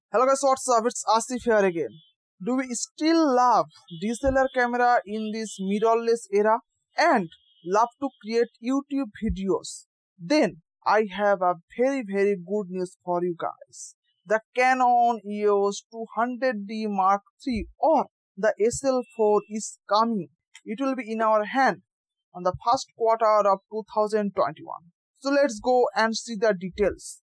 Hello guys, what's up? It's Asif here again. Do we still love DSLR camera in this mirrorless era and love to create YouTube videos? Then I have a very good news for you guys. The Canon EOS 200D Mark III or the SL4 is coming. It will be in our hand on the first quarter of 2021. So let's go and see the details.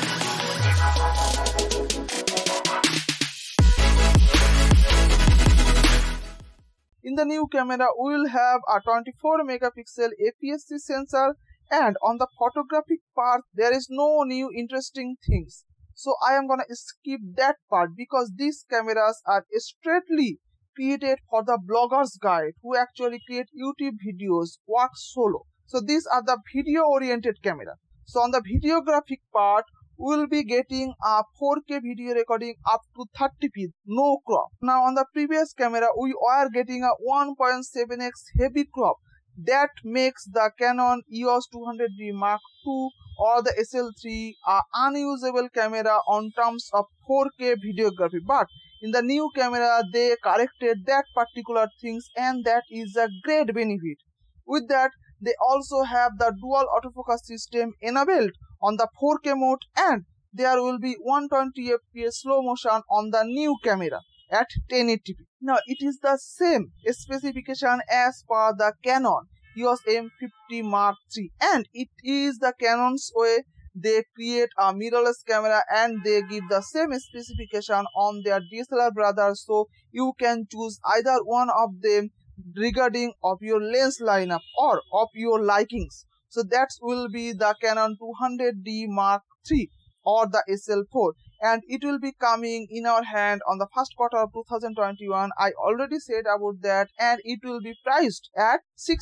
In the new camera, we will have a 24 megapixel APS-C sensor, and on the photographic part, there is no new interesting things. So I am gonna skip that part because these cameras are straightly created for the bloggers guide who actually create YouTube videos, work solo. So these are the video oriented camera. So on the videographic part, we will be getting a 4K video recording up to 30p, no crop. Now on the previous camera, we are getting a 1.7x heavy crop. That makes the Canon EOS 200D Mark II or the SL3 a unusable camera on terms of 4K videography. But in the new camera, they corrected that particular things, and that is a great benefit. With that, they also have the dual autofocus system enabled on the 4K mode, and there will be 120 fps slow motion on the new camera at 1080p. Now it is the same specification as per the Canon EOS M50 Mark III, and it is the Canon's way. They create a mirrorless camera and they give the same specification on their DSLR brothers, so you can choose either one of them regarding of your lens lineup or of your likings. So that will be the Canon 200D Mark III or the SL4, and it will be coming in our hand on the first quarter of 2021. I already said about that, and it will be priced at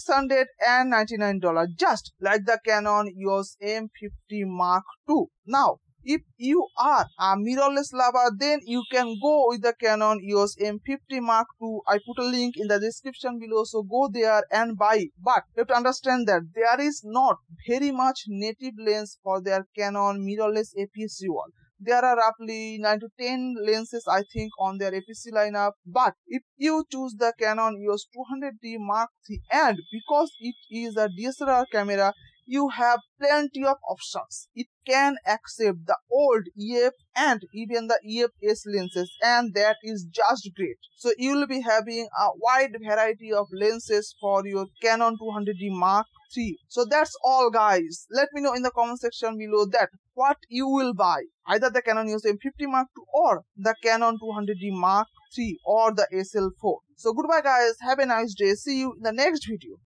$699, just like the Canon EOS M50 Mark II. Now, if you are a mirrorless lover, then you can go with the Canon EOS M50 Mark II. I put a link in the description below, so go there and buy. But you have to understand that there is not very much native lens for their Canon mirrorless APS-C wall. There are roughly 9 to 10 lenses, I think, on their APS-C lineup. But if you choose the Canon EOS 200D Mark III, and because it is a DSLR camera, you have plenty of options. It can accept the old EF and even the EF-S lenses, and that is just great. So you will be having a wide variety of lenses for your Canon 200D Mark III. So that's all guys. Let me know in the comment section below that what you will buy, either the Canon EOS M50 Mark II or the Canon 200D Mark III or the SL4. So goodbye guys, have a nice day, see you in the next video.